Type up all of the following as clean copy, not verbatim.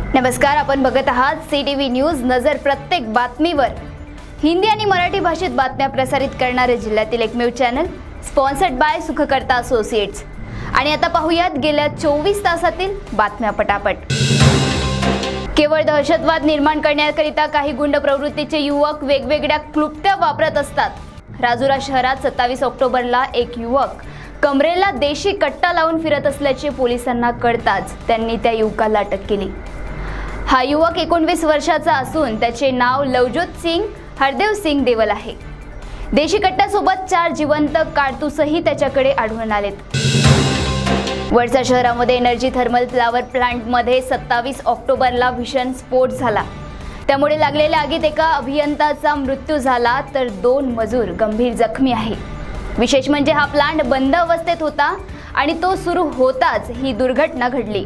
नमस्कार, आपण बघत आहात सीटीव्ही न्यूज नजर प्रत्येक बातमीवर। हिंदी आणि मराठी भाषेत बातम्या प्रसारित करणारे जिल्ह्यातील एकमेव channel, sponsored by Sukhkarta associates. आणि आता पाहूयात गेल्या 24 तासातील बातम्या पटापट। केवळ दहशतवाद निर्माण करण्याकरिता काही गुंड प्रवृत्तीचे युवक वेगवेगळ्या क्लुप्त्या वापरत असतात। राजुरा शहरात 27 ऑक्टोबरला एक युवक कमरेला देशी कट्टा लावून फिरत असल्याचे पोलिसांना कळताच त्यांनी त्या युवकाला अटक केली। हा युवक 19 वर्षाचा असून त्याचे नाव लवजोत सिंग हरदेव सिंग देवल आहे। देशी कट्ट्यासोबत 4 जिवंत कारतूसही त्याच्याकडे आढळून आलेत। वडसा शहरामध्ये एनर्जी थर्मल फ्लावर प्लांटमध्ये 27 ऑक्टोबरला भीषण स्फोट झाला। त्यामुळे लागलेल्या आगीत एका अभियंताचा मृत्यू झाला तर 2 मजूर गंभीर जखमी आहे। विशेष म्हणजे हा प्लांट बंद अवस्थेत होता आणि तो सुरू होताच ही दुर्घटना घडली।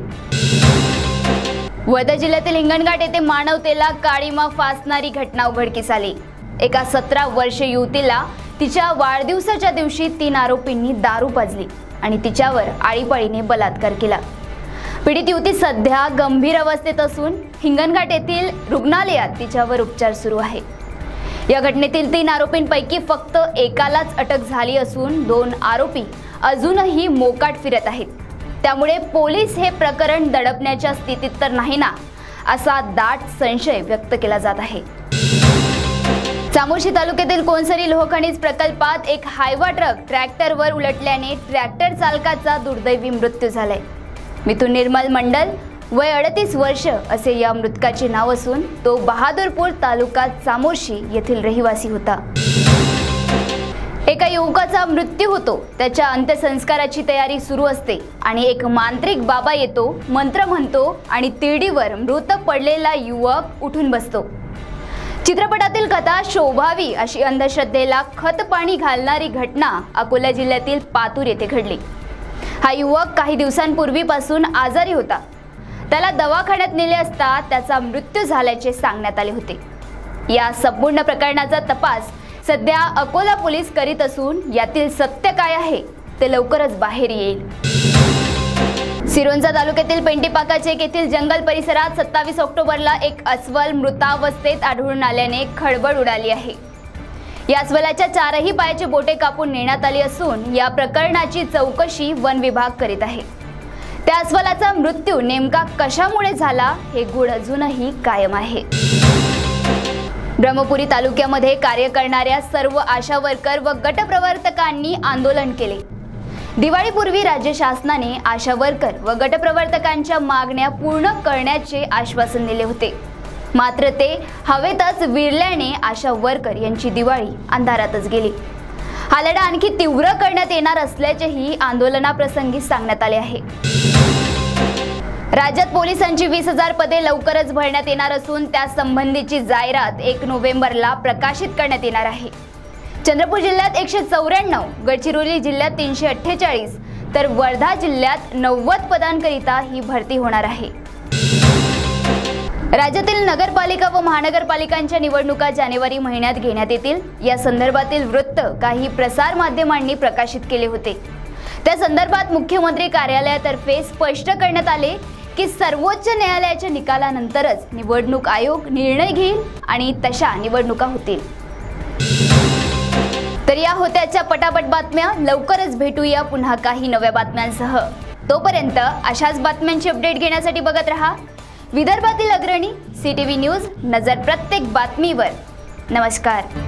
वर्धा जिल्ह्यातील हिंगणघाट येथे मानवतेला काळीमा फासणारी घटना उघडकीस आली। एका 17 वर्षीय युवतीला तिच्या वाढदिवसाच्या दिवशी 3 आरोपींनी दारू पाजली आणि तिच्यावर आळीपाळीने बलात्कार केला। पीडित युवती सध्या गंभीर अवस्थेत असून हिंगणघाट येथील रुग्णालयात तिच्यावर उपचार सुरू आहे। या घटनेतील 3 आरोपींपैकी फक्त एकालाच अटक झाली असून 2 आरोपी अजूनही मोकाट फिरत आहेत। त्यामुळे पोलीस हे प्रकरण दडपण्याच्या स्थितीत तर नाही ना, असा दाट संशय व्यक्त केला जात आहे। चामोर्शी तालुक्यातील कोणसरी लोहखनिज प्रकल्पात एक हायवा ट्रक ट्रॅक्टरवर उलटल्याने ट्रॅक्टर चालकाचा दुर्दैवी मृत्यू झालाय। मिथुन निर्मल मंडल वय 38 वर्ष असे या मृतकाचे नाव असून तो बहादूरपूर तालुका चामोर्शी येथील रहिवासी होता। एका युवकाचा मृत्यू होतो, त्याच्या अंत्यसंस्काराची तयारी सुरू असते आणि एक मांत्रिक बाबा येतो, मंत्र म्हणतो आणि तिरडीवर मृत पडलेला युवक उठून बसतो। चित्रपटातील कथा शोभावी अशी अंधश्रद्धेला खतपाणी घालणारी घटना अकोला जिल्ह्यातील पातूर येथे घडली। हा युवक काही दिवसांपूर्वीपासून आजारी होता। त्याला दवाखान्यात नेले असता त्याचा मृत्यू झाल्याचे सांगण्यात आले होते। या संपूर्ण प्रकरणाचा तपास सध्या अकोला पोलीस करीत असून यातील सत्य काय आहे ते लवकरच बाहेर येईल। सिरोंचा तालुक्यातील पेंटीपाकाचेक येथील जंगल परिसरात 27 ऑक्टोबरला एक अस्वल मृतावस्थेत आढळून आल्याने खळबळ उडाली आहे। या अस्वलाच्या 4ही पायाची बोटे कापून नेण्यात आली असून या प्रकरणाची चौकशी वन विभाग करीत आहे। त्या अस्वलाचा मृत्यू नेमका कशामुळे झाला हे गूढ अजूनही कायम आहे। ब्रह्मपुरी तालुक्यामध्ये कार्य करणाऱ्या सर्व आशा वर्कर व गटप्रवर्तकांनी आंदोलन केले। दिवाळीपूर्वी राज्य शासनाने आशा वर्कर व गटप्रवर्तकांच्या मागण्या पूर्ण करण्याचे आश्वासन दिले होते, मात्र ते हवेतच विरल्याने आशा वर्कर यांची दिवाळी अंधारातच गेली। हा लढा आणखी तीव्र करण्यात येणार असल्याचेही आंदोलनाप्रसंगी सांगण्यात आले आहे। राज्यात पोलिसांची 20,000 पदे लवकरच भरण्यात येणार असून त्या संबंधीची जाहिरात 1 नोव्हेंबरला प्रकाशित करण्यात येणार आहे। चंद्रपूर जिल्ह्यात 194, गडचिरोली जिल्ह्यात 348 तर वर्धा जिल्ह्यात 90 पदांकरिता ही भरती होणार आहे। राज्यातील नगरपालिका व महानगरपालिकांच्या निवडणुका जानेवारी महिन्यात घेण्यात येतील। या संदर्भातील वृत्त काही प्रसार माध्यमांनी प्रकाशित केले होते। त्या संदर्भात मुख्यमंत्री कार्यालयातर्फे स्पष्ट करण्यात आले की सर्वोच्च न्यायालयाच्या निकालानंतरच निवडणूक आयोग निर्णय घेईल आणि तशा निवडणुका होतील। तर या होत्याच्या पटापट बातम्या। लवकरच भेटूया पुन्हा काही नव्या बातम्यांसह। तोपर्यंत अशाच बातम्यांची अपडेट घेण्यासाठी बघत रहा विदर्भातील अग्रणी सीटीव्ही न्यूज नजर प्रत्येक बातमीवर। नमस्कार।